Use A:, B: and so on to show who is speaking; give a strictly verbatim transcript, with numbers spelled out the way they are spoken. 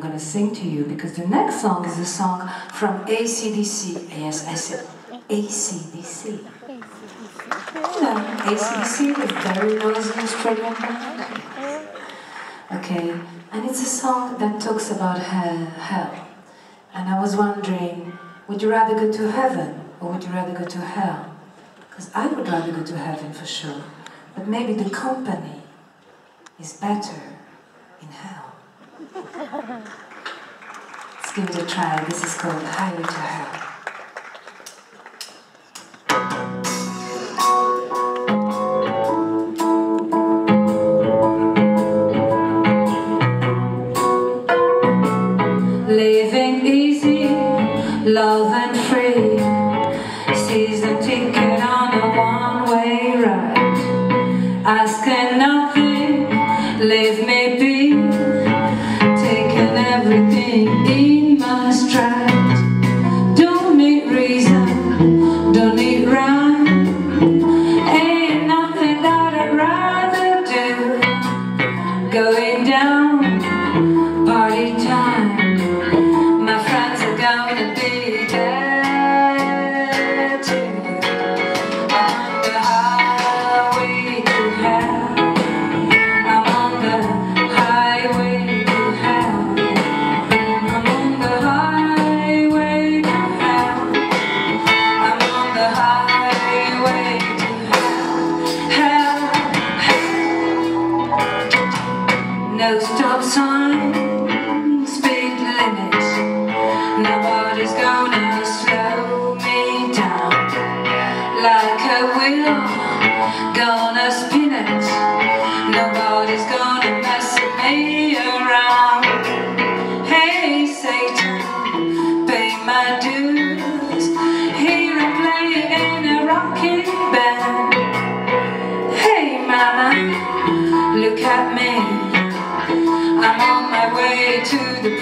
A: gonna sing to you, because the next song is a song from A C D C. Yes, I said A C D C. You know, A C D C, a very noisy Australian band. Okay, and it's a song that talks about hell, hell. And I was wondering, would you rather go to heaven or would you rather go to hell? Because I would rather go to heaven for sure, but maybe the company is better in hell. Let's give it a try. This is called Highway to Hell. Living easy, love and free, season ticket on a one-way ride. Asking nothing, leave me be, taking everything in my stride. Don't need reason, don't need rhyme, ain't nothing that I'd rather do. Going down, party time. My friends are gonna be there too. I'm on the highway to hell. I'm on the highway to hell. I'm on the highway to hell. I'm on the highway to hell. Hell, hell. No stop sign, speed limit. Nobody's gonna slow me down. Like a wheel, gonna spin it. Nobody's gonna mess me around. Hey Satan, pay my dues. Here I'm playing in a rocking band. Hey mama, look at me. I'm on my way to the